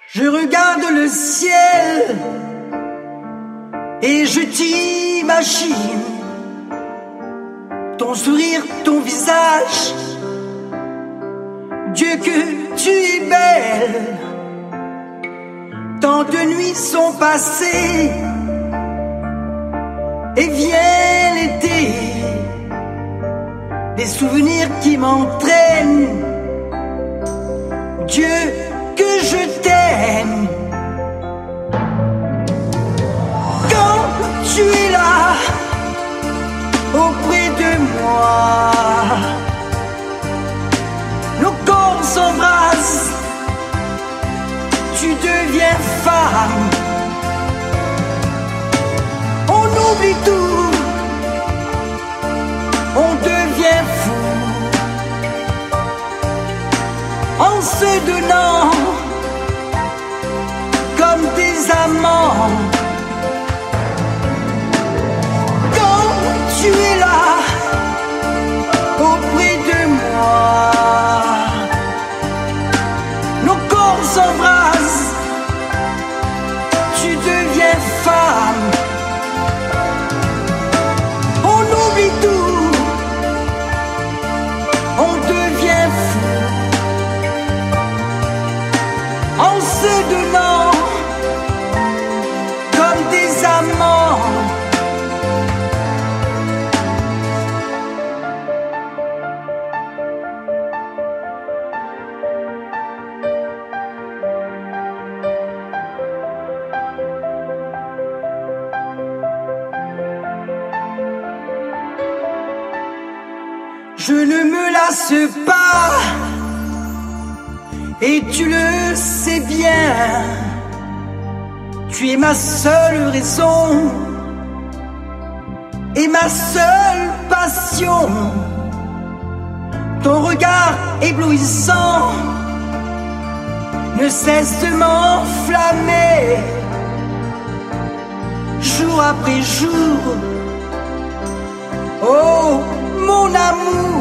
Je regarde le ciel et je t'imagine ton sourire, ton visage. Dieu que tu es belle. Tant de nuits sont passées et vient l'été. Des souvenirs qui m'entraînent. Dieu que je t'aime. Quand tu es là auprès de moi, nos corps s'embrassent. Tu deviens femme. On oublie tout. On devient fou en se donnant comme des amants. Quand tu es là auprès de moi, nos corps s'embrassent. Tu deviens femme. On oublie tout. On devient fou en se donnant comme des amants. Je ne me lasse pas, et tu le sais bien. Tu es ma seule raison et ma seule passion. Ton regard éblouissant ne cesse de m'enflammer, jour après jour. Oh, mon amour,